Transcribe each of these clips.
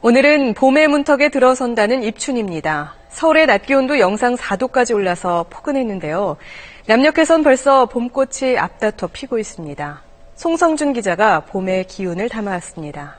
오늘은 봄의 문턱에 들어선다는 입춘입니다. 서울의 낮 기온도 영상 4도까지 올라서 포근했는데요. 남녘에선 벌써 봄꽃이 앞다퉈 피고 있습니다. 송성준 기자가 봄의 기운을 담아왔습니다.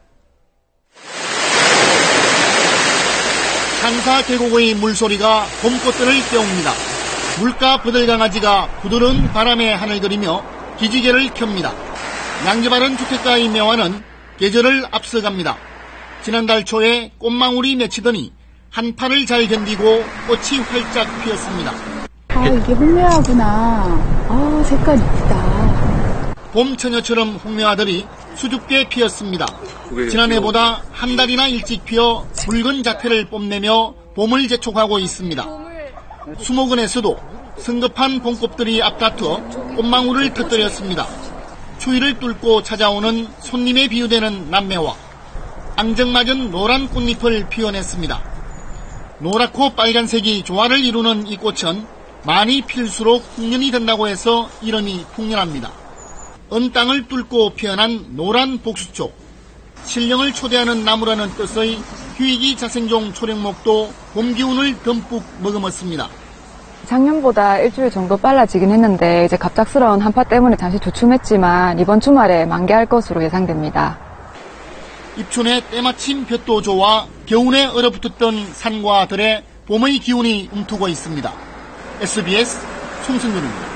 상사 계곡의 물소리가 봄꽃들을 깨웁니다. 물가 버들강아지가 부드러운 바람에 하늘거리며 기지개를 켭니다. 양지바른 주택가의 매화는 계절을 앞서갑니다. 지난달 초에 꽃망울이 맺히더니 한파를 잘 견디고 꽃이 활짝 피었습니다. 이게 홍매화구나. 색깔 이쁘다. 봄처녀처럼 홍매화들이 수줍게 피었습니다. 지난해보다 한 달이나 일찍 피어 붉은 자태를 뽐내며 봄을 재촉하고 있습니다. 수목원에서도 성급한 봄꽃들이 앞다투어 꽃망울을 터뜨렸습니다. 추위를 뚫고 찾아오는 손님에 비유되는 남매화. 앙증맞은 노란 꽃잎을 피워냈습니다. 노랗고 빨간색이 조화를 이루는 이 꽃은 많이 필수록 풍년이 된다고 해서 이름이 풍년합니다. 언 땅을 뚫고 피어난 노란 복수초. 신령을 초대하는 나무라는 뜻의 휴이기 자생종 초령목도 봄 기운을 듬뿍 머금었습니다. 작년보다 일주일 정도 빨라지긴 했는데 이제 갑작스러운 한파 때문에 잠시 주춤했지만 이번 주말에 만개할 것으로 예상됩니다. 입춘에 때마침 볕도 좋아 겨울에 얼어붙었던 산과 들에 봄의 기운이 움트고 있습니다. SBS 송승준입니다.